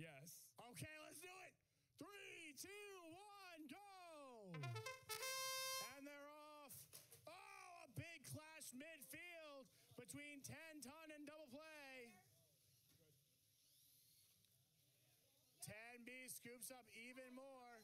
Yes. Okay, let's do it. 3, 2, 1, go. And they're off. Oh, a big clash midfield between 10 ton and double play. 10B scoops up even more.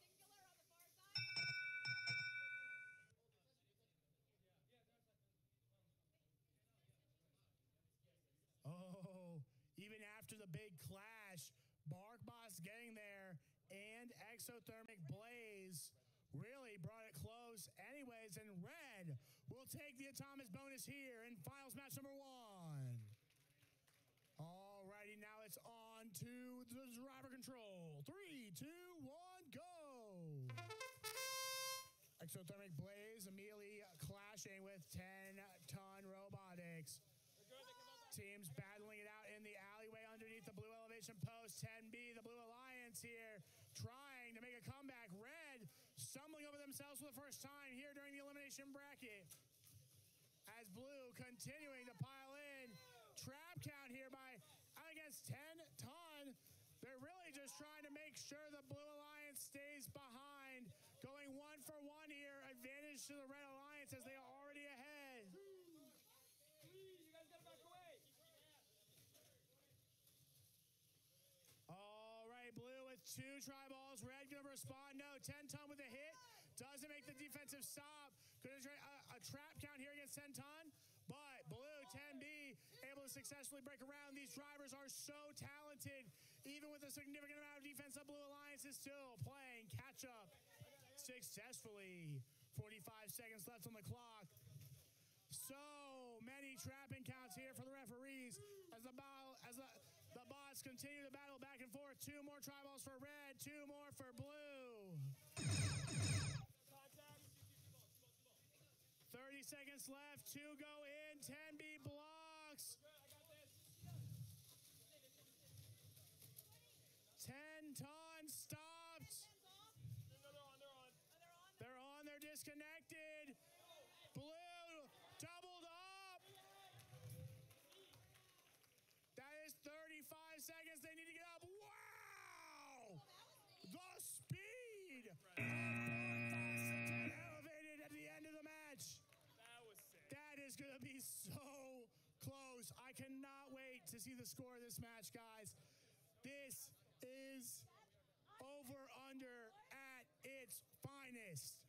Oh, even after the big clash, BarkBots getting there and Exothermic Blaze really brought it close anyways, and Red will take the Atomic bonus here in finals match number 1. Alrighty, now it's on to the driver control. 3, 2, 1, go! Exothermic Blaze immediately clashing with 10-ton robotics. Teams battling it out in the alleyway underneath the blue elevation post. 10B, the Blue Alliance here, trying to make a comeback. Red stumbling over themselves for the first time here during the elimination bracket. As Blue continuing to pile in. Trap count here by against 10 ton. They're really just trying to make sure the Blue Alliance stays behind. Going 1 for 1 here. Advantage to the Red Alliance as they are already ahead. You guys gotta back away. All right, Blue with 2 tri-balls. Red gonna respond. No, 10 ton with a hit. Doesn't make the defensive stop. Gonna try a trap count here against 10 ton. But Blue, 10B, able to successfully break around. These drivers are so talented. Even with a significant amount of defense, the Blue Alliance is still playing catch up successfully. 45 seconds left on the clock. So many trapping counts here for the referees as the bots continue to battle back and forth. 2 more tri-balls for Red, 2 more for Blue. 30 seconds left, 2 go in, 10B blocks. 10 ton stopped. They're on, they're disconnected. Blue doubled up. That is 35 seconds. They need to get up. Wow! The speed of elevated at the end of the match. That was sick. That is going to be so close. I cannot wait to see the score of this match, guys. This is over-under at its finest.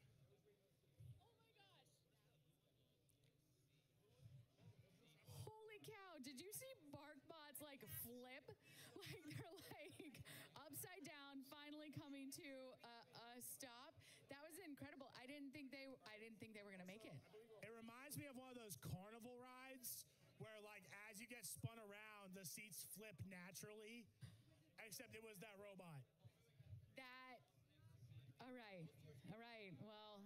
Holy cow, did you see BarkBots like flip? Like they're like upside down, finally coming to a stop. That was incredible. I didn't think they were gonna make it. It reminds me of one of those carnival rides where like as you get spun around, the seats flip naturally, except it was that robot. All right, well.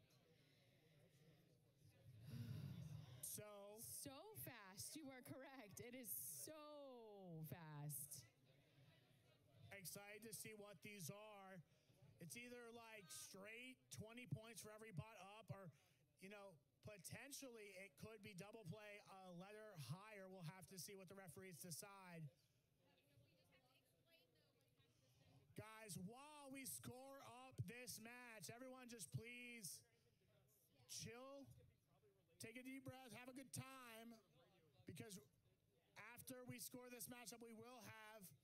So fast. You are correct. It is so fast. Excited to see what these are. It's either like straight 20 points for every bot up, or, you know, potentially it could be double play a letter higher. We'll have to see what the referees decide. Guys, while we score up this match, everyone just please chill. Take a deep breath, have a good time, because after we score this matchup, we will have